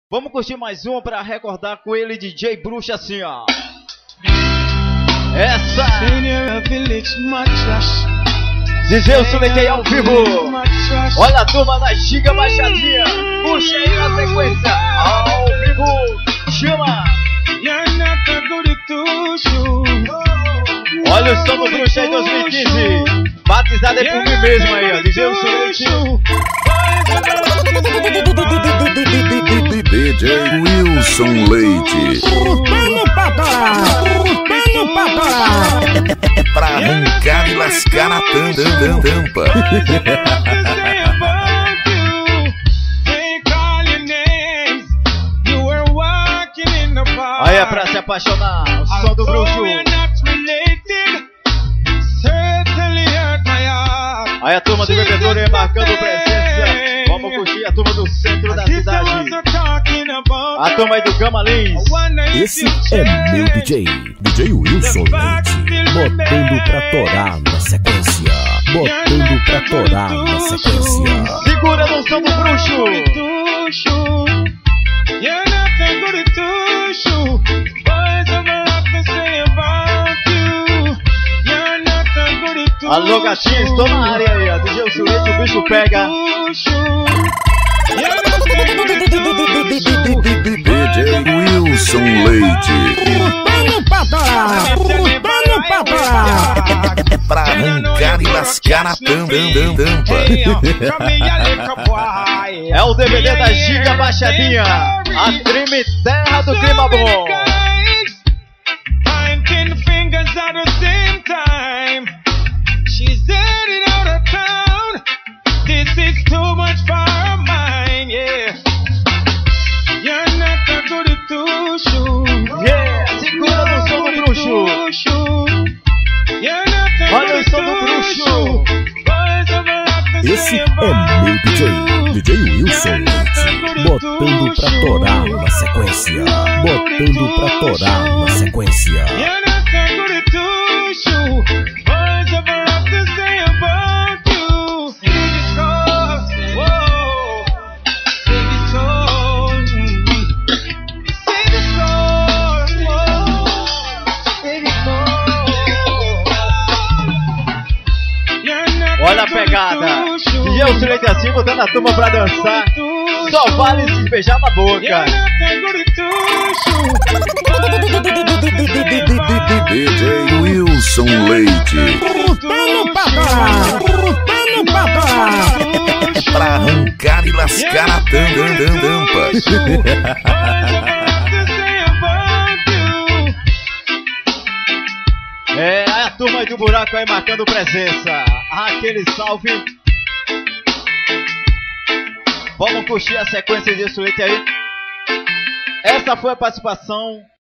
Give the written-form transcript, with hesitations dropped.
Vamos curtir mais uma pra recordar com ele, DJ Bruxa, assim, ó. Essa! DJ o Suletei ao vivo. Olha a turma da Giga Baixadinha. Puxa aí na sequência. Ao vivo. Chama! Olha o som do Bruxa aí 2015. Batizado é por mim mesmo aí, ó. DJ o Suletei. DJ Wilson Leite. É pra arrancar e lascar na tampa. Aí é pra se apaixonar, o som do Bruxo. Aí a turma do bebedouro aí marcando presença. Vamos curtir a turma do centro da cidade. A turma aí do Camalins. Esse é meu DJ, DJ Wilson Leite. Botando pra torar na sequência. Botando pra torar na sequência. Segura no som do Bruxo. Alô, gatinha, estou na área aí, ó. DJ o Suleite, o bicho pega. DJ Wilson Leite. É pra arrancar e lascar na tampa. É o DVD da Giga Baixadinha. A Trime Terra do Clima Bom. She's headed out of town. This is too much for her mind, yeah. You're not a good to shoot. Yeah, segura no som do Bruxo. Olha o som do Bruxo. Esse é meu DJ, DJ Wilson Leite. Botando pra torar na sequência. Botando pra torar na sequência. Olha a pegada. E eu Suleite assim, botando a turma pra dançar. Só vale se beijar na boca. DJ Wilson Leite. É pra arrancar e lascar na tampa. É a turma aí do buraco aí marcando presença. Aquele salve. Vamos curtir a sequência de Suleite aí. Essa foi a participação